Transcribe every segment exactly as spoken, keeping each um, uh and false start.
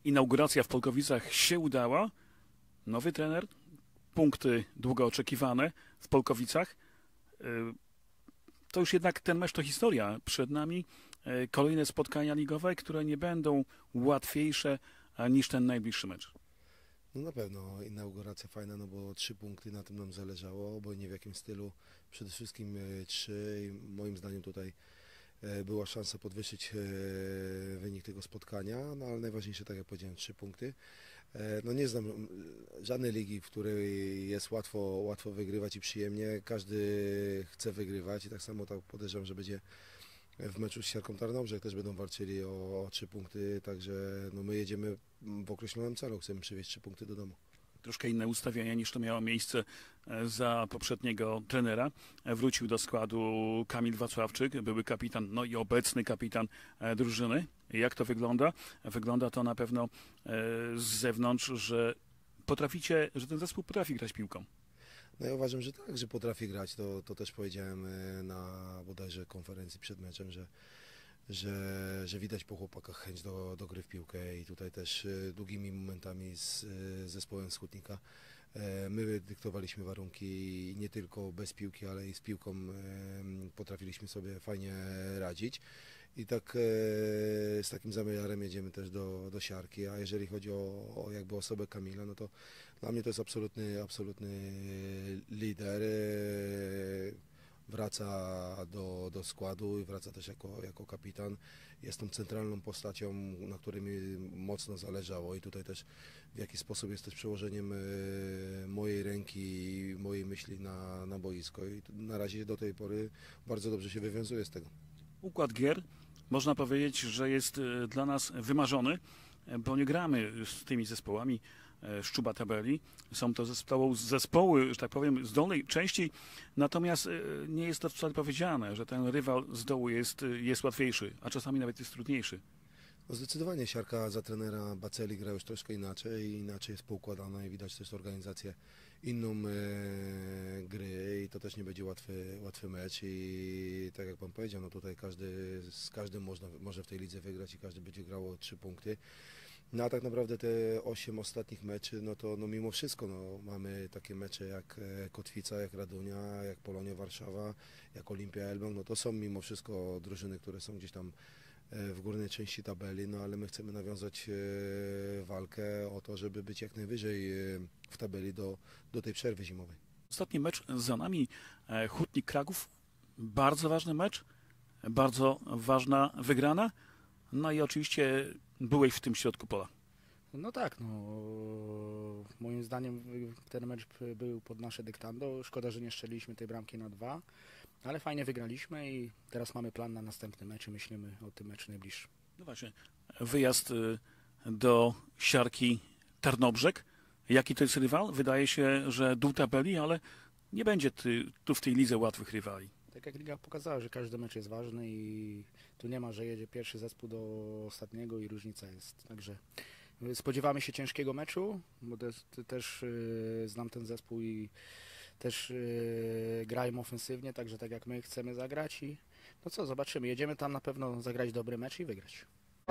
inauguracja w Polkowicach się udała. Nowy trener, punkty długo oczekiwane w Polkowicach. To już jednak ten mecz to historia. Przed nami kolejne spotkania ligowe, które nie będą łatwiejsze niż ten najbliższy mecz. No na pewno inauguracja fajna, no bo trzy punkty, na tym nam zależało, obojętnie w jakim stylu, przede wszystkim trzy i moim zdaniem tutaj była szansa podwyższyć wynik tego spotkania, no ale najważniejsze, tak jak powiedziałem, trzy punkty. No nie znam żadnej ligi, w której jest łatwo, łatwo wygrywać i przyjemnie, każdy chce wygrywać i tak samo tak podejrzewam, że będzie w meczu z Siarką Tarnobrzeg, też będą walczyli o, o trzy punkty, także no my jedziemy w określonym celu, chcemy przywieźć trzy punkty do domu. Troszkę inne ustawienia niż to miało miejsce za poprzedniego trenera. Wrócił do składu Kamil Wacławczyk, były kapitan, no i obecny kapitan drużyny. Jak to wygląda? Wygląda to na pewno z zewnątrz, że potraficie, że ten zespół potrafi grać piłką. No ja uważam, że tak, że potrafi grać, to, to też powiedziałem na bodajże konferencji przed meczem, że, że, że widać po chłopakach chęć do, do gry w piłkę i tutaj też długimi momentami z zespołem Skutnika my dyktowaliśmy warunki i nie tylko bez piłki, ale i z piłką potrafiliśmy sobie fajnie radzić. I tak z takim zamiarem jedziemy też do, do Siarki, a jeżeli chodzi o, o jakby osobę Kamila, no to dla mnie to jest absolutny, absolutny lider. Wraca do, do składu i wraca też jako, jako kapitan. Jest tą centralną postacią, na której mi mocno zależało i tutaj też w jakiś sposób jest też przełożeniem mojej ręki i mojej myśli na, na boisko i na razie do tej pory bardzo dobrze się wywiązuje z tego. Układ gier, można powiedzieć, że jest dla nas wymarzony, bo nie gramy z tymi zespołami szczuba tabeli. Są to zespoły, zespoły, że tak powiem, z dolnej części, natomiast nie jest to wcale powiedziane, że ten rywal z dołu jest, jest łatwiejszy, a czasami nawet jest trudniejszy. No zdecydowanie Siarka za trenera Baceli gra już troszkę inaczej, inaczej jest poukładana i widać też organizację inną e, gry i to też nie będzie łatwy, łatwy mecz i tak jak Pan powiedział, no tutaj każdy, z każdym można, może w tej lidze wygrać i każdy będzie grał o trzy punkty. No a tak naprawdę te osiem ostatnich meczy, no to no mimo wszystko no, mamy takie mecze jak Kotwica, jak Radunia, jak Polonia Warszawa, jak Olimpia Elbląg, no to są mimo wszystko drużyny, które są gdzieś tam w górnej części tabeli, no ale my chcemy nawiązać walkę o to, żeby być jak najwyżej w tabeli do, do tej przerwy zimowej. Ostatni mecz za nami, Hutnik Kraków, bardzo ważny mecz, bardzo ważna wygrana, no i oczywiście byłeś w tym środku pola. No tak, no moim zdaniem ten mecz był pod nasze dyktando, szkoda, że nie strzeliliśmy tej bramki na dwa, ale fajnie wygraliśmy i teraz mamy plan na następny mecz i myślimy o tym meczu najbliższym. No właśnie, wyjazd do Siarki Tarnobrzeg. Jaki to jest rywal? Wydaje się, że dół tabeli, ale nie będzie ty, tu w tej lidze łatwych rywali. Tak jak liga pokazała, że każdy mecz jest ważny i tu nie ma, że jedzie pierwszy zespół do ostatniego i różnica jest. Także spodziewamy się ciężkiego meczu, bo też, też yy, znam ten zespół i też yy, grają ofensywnie, także tak jak my chcemy zagrać i no co, zobaczymy. Jedziemy tam na pewno zagrać dobry mecz i wygrać.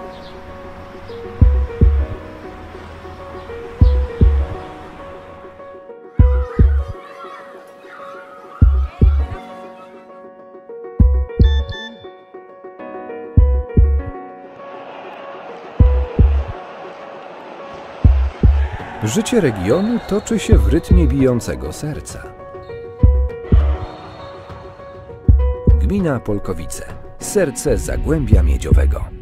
Życie regionu toczy się w rytmie bijącego serca. Gmina Polkowice. Serce Zagłębia Miedziowego.